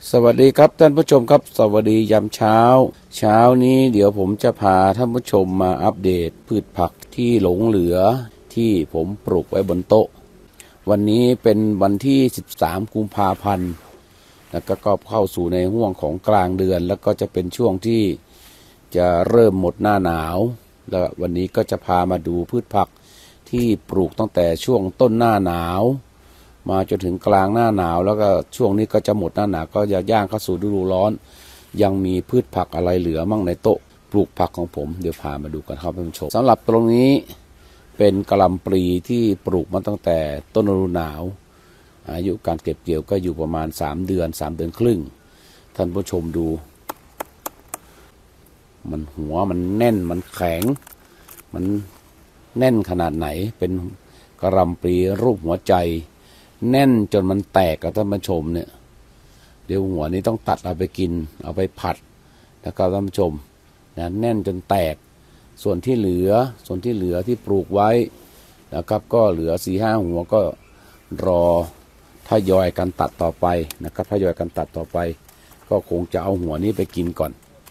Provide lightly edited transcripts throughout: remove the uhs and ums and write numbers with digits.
สวัสดีครับท่านผู้ชมครับสวัสดียามเช้านี้เดี๋ยวผมจะพาท่านผู้ชมมาอัปเดตพืชผักที่หลงเหลือที่ผมปลูกไว้บนโต๊ะวันนี้เป็นวันที่13กุมภาพันธ์แล้วก็เข้าสู่ในห่วงของกลางเดือนแล้วก็จะเป็นช่วงที่จะเริ่มหมดหน้าหนาวแล้ววันนี้ก็จะพามาดูพืชผักที่ปลูกตั้งแต่ช่วงต้นหน้าหนาวมาจนถึงกลางหน้าหนาวแล้วก็ช่วงนี้ก็จะหมดหน้าหนาวก็จะย่างเข้าสู่ฤดูร้อนยังมีพืชผักอะไรเหลือมั่งในโต๊ะปลูกผักของผมเดี๋ยวพามาดูกันครับท่านผู้ชมสำหรับตรงนี้เป็นกะหล่ำปลีที่ปลูกมาตั้งแต่ต้นฤดูหนาวอายุการเก็บเกี่ยวก็อยู่ประมาณ3 เดือนครึ่งท่านผู้ชมดูมันหัวมันแน่นมันแข็งมันแน่นขนาดไหนเป็นกะหล่ำปลีรูปหัวใจแน่นจนมันแตกกับท่านผู้ชมเนี่ยเดี๋ยวหัวนี้ต้องตัดเอาไปกินเอาไปผัดแล้วก็ท่านผู้ชมนะแน่นจนแตกส่วนที่เหลือที่ปลูกไว้นะครับก็เหลือ 4-5 หัวก็รอทยอยกันตัดต่อไปนะครับทยอยกันตัดต่อไปก็คงจะเอาหัวนี้ไปกินก่อน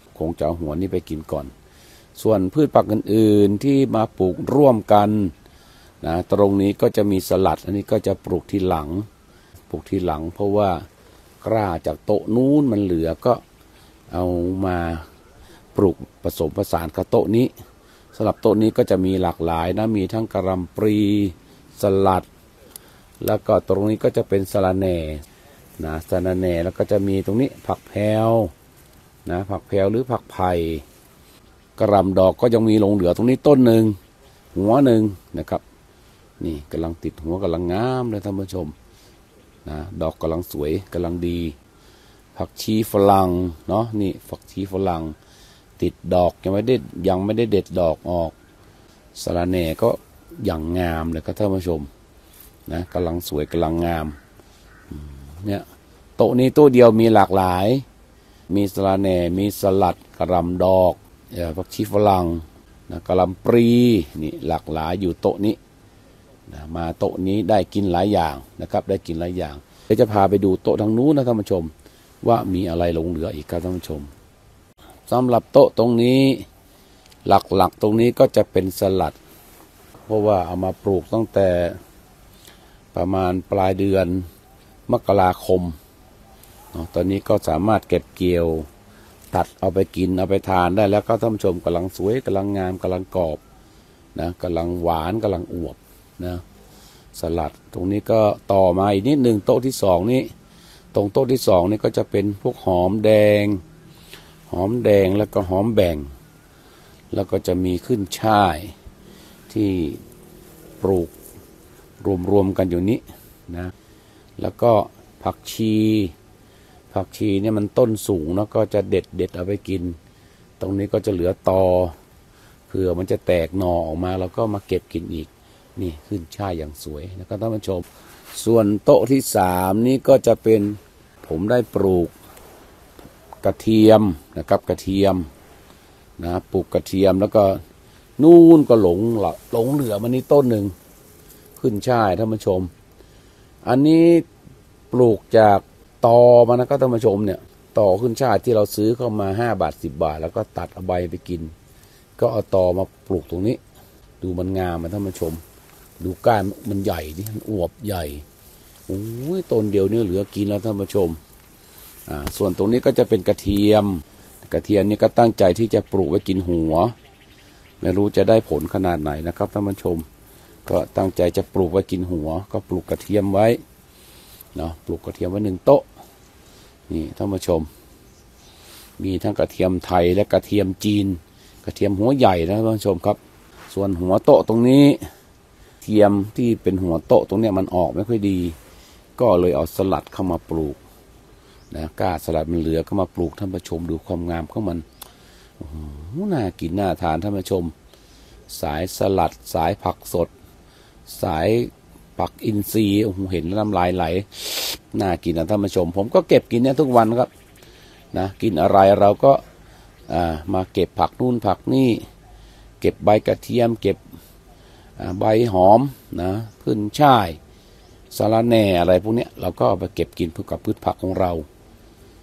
ส่วนพืชผักอื่นๆที่มาปลูกร่วมกันนะตรงนี้ก็จะมีสลัดอันนี้ก็จะปลูกทีหลังเพราะว่ากล้าจากโต๊ะนู้นมันเหลือก็เอามาปลูกผสมผสานกับโต๊ะนี้สำหรับโต๊ะนี้ก็จะมีหลากหลายนะมีทั้งกะหล่ำปลีสลัดแล้วก็ตรงนี้ก็จะเป็นสะระแหน่นะสะระแหน่แล้วก็จะมีตรงนี้ผักแพรวนะผักแพรวหรือผักไผ่กระหล่ำดอกก็ยังมีหลงเหลือตรงนี้ต้นหนึ่งหัวหนึ่งนะครับนี่กำลังติดหัวกำลังงามเลยท่านผู้ชมนะดอกกำลังสวยกำลังดีผักชีฝรั่งเนาะนี่ผักชีฝรั่งติดดอกยังไม่ได้เด็ดดอกออกสะระแหน่ก็อย่างงามเลยครับท่านผู้ชมนะกำลังสวยกำลังงามเนี่ยโต๊ะนี้โต๊ะเดียวมีหลากหลายมีสะระแหน่มีสลัดกระหล่ำดอกผักชีฝรั่งนะกะหล่ำปลีนี่หลากหลายอยู่โต๊ะนี้นะมาโต๊ะนี้ได้กินหลายอย่างนะครับได้กินหลายอย่างเดี๋ยวจะพาไปดูโต๊ะทางนู้นนะท่านผู้ชมว่ามีอะไรหลงเหลืออีกครับท่านผู้ชมสำหรับโต๊ะตรงนี้หลักๆตรงนี้ก็จะเป็นสลัดเพราะว่าเอามาปลูกตั้งแต่ประมาณปลายเดือนมกราคมตอนนี้ก็สามารถเก็บเกี่ยวตัดเอาไปกินเอาไปทานได้แล้วก็ท่านผู้ชมกำลังสวยกำลังงามกำลังกรอบนะกำลังหวานกำลังอวบนะสลัดตรงนี้ก็ต่อมาอีกนิดหนึ่งโต๊ะที่2นี้ตรงโต๊ะที่2นี่ก็จะเป็นพวกหอมแดงแล้วก็หอมแบ่งแล้วก็จะมีขึ้นช่ายที่ปลูกรวมกันอยู่นี้นะแล้วก็ผักชีเนี่ยมันต้นสูงแล้วก็จะเด็ดเอาไปกินตรงนี้ก็จะเหลือตอเผื่อมันจะแตกหน่อออกมาแล้วก็มาเก็บกินอีกนี่ขึ้นช่ายอย่างสวยนะครับท่านผู้ชมส่วนโต๊ะที่3นี่ก็จะเป็นผมได้ปลูกกระเทียมนะครับกระเทียมนะปลูกกระเทียมแล้วก็นู่นก็หลงเหลือมันนี่ต้นหนึ่งขึ้นช่ายท่านผู้ชมอันนี้ปลูกจากตอมานะครับท่านผู้ชมเนี่ยตอขึ้นช่ายที่เราซื้อเข้ามา5 บาท 10 บาทแล้วก็ตัดเอาใบไปกินก็เอาตอมาปลูกตรงนี้ดูมันงามท่านผู้ชมดูก้านมันใหญ่ดิมันอวบใหญ่โอ้ยต้นเดียวนี่เหลือกินแล้วท่านผู้ชมส่วนตรงนี้ก็จะเป็นกระเทียมนี่ก็ตั้งใจที่จะปลูกไว้กินหัวไม่รู้จะได้ผลขนาดไหนนะครับท่านผู้ชมก็ตั้งใจจะปลูกไว้กินหัวก็ปลูกกระเทียมไว้เนาะปลูกกระเทียมไว้1 โต๊ะนี่ท่านผู้ชมมีทั้งกระเทียมไทยและกระเทียมจีนกระเทียมหัวใหญ่นะท่านผู้ชมครับส่วนหัวโต๊ะตรงนี้เทียมที่เป็นหัวโต๊ะตรงเนี้ยมันออกไม่ค่อยดีก็เลยเอาสลัดเข้ามาปลูกนะก้าสลัดมันเหลือก็มาปลูกท่านผู้ชมดูความงามของมันโอ้โหน่ากินน่าทานท่านผู้ชมสายสลัดสายผักสดสายผักอินทรีย์โอ้โหเห็นน้ำลายไหลน่ากินนะท่านผู้ชมผมก็เก็บกินเนี่ยทุกวันครับนะกินอะไรเราก็มาเก็บผักนู่นผักนี่เก็บใบกระเทียมเก็บใบหอมนะขึ้นช่ายสะระแหน่อะไรพวกนี้เราก็เอาไปเก็บกินเพื่อกับพืชผักของเรา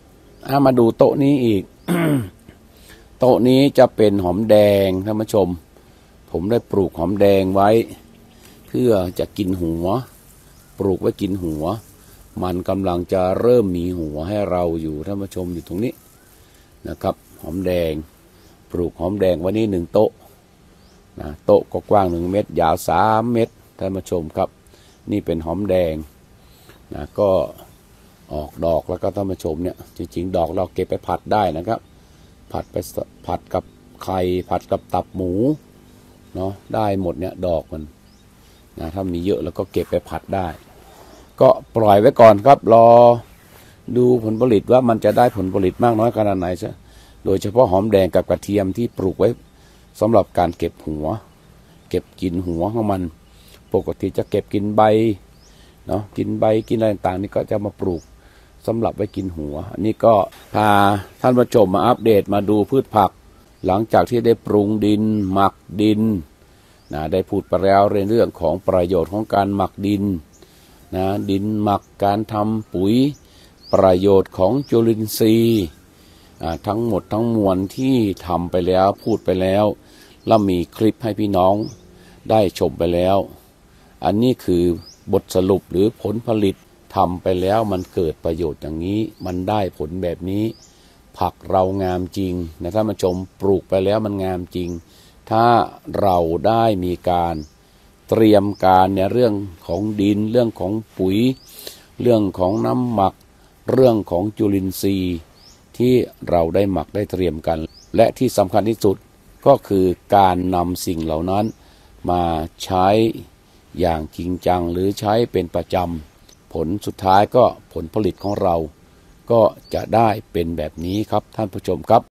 มาดูโต๊ะนี้อีก โต๊ะนี้จะเป็นหอมแดงท่านผู้ชมผมได้ปลูกหอมแดงไว้เพื่อจะกินหัวปลูกไว้กินหัวมันกำลังจะเริ่มมีหัวให้เราอยู่ท่านผู้ชมอยู่ตรงนี้นะครับหอมแดงปลูกหอมแดงไว้นี่1 โต๊ะนะโต๊ะก็กว้าง1 เมตรยาว3 เมตรท่านผู้ชมครับนี่เป็นหอมแดงนะก็ออกดอกแล้วก็ท่านผู้ชมเนี่ยจริงๆดอกเราเก็บไปผัดได้นะครับผัดกับไข่ผัดกับตับหมูเนาะได้หมดเนี่ยดอกมันนะถ้ามีเยอะแล้วก็เก็บไปผัดได้ก็ปล่อยไว้ก่อนครับรอดูผลผลิตว่ามันจะได้ผลผลิตมากน้อยขนาดไหนซะโดยเฉพาะหอมแดงกับกระเทียมที่ปลูกไว้สำหรับการเก็บหัวเก็บกินหัวของมันปกติจะเก็บกินใบเนาะกินใบกินอะไรต่างๆนี่ก็จะมาปลูกสำหรับไว้กินหัวอันนี้ก็พาท่านผู้ชมมาอัปเดตมาดูพืชผักหลังจากที่ได้ปรุงดินหมักดินนะได้พูดไปแล้วในเรื่องของประโยชน์ของการหมักดินนะดินหมักการทำปุ๋ยประโยชน์ของจุลินทรีย์ทั้งหมดทั้งมวลที่ทำไปแล้วพูดไปแล้วแล้วมีคลิปให้พี่น้องได้ชมไปแล้วอันนี้คือบทสรุปหรือผลผลิตทำไปแล้วมันเกิดประโยชน์อย่างนี้มันได้ผลแบบนี้ผักเรางามจริงนะท่านผู้ชมปลูกไปแล้วมันงามจริงถ้าเราได้มีการเตรียมการในเรื่องของดินเรื่องของปุ๋ยเรื่องของน้ำหมักเรื่องของจุลินทรีย์ที่เราได้หมักได้เตรียมกันและที่สำคัญที่สุดก็คือการนำสิ่งเหล่านั้นมาใช้อย่างจริงจังหรือใช้เป็นประจำผลสุดท้ายก็ผลผลิตของเราก็จะได้เป็นแบบนี้ครับท่านผู้ชมครับ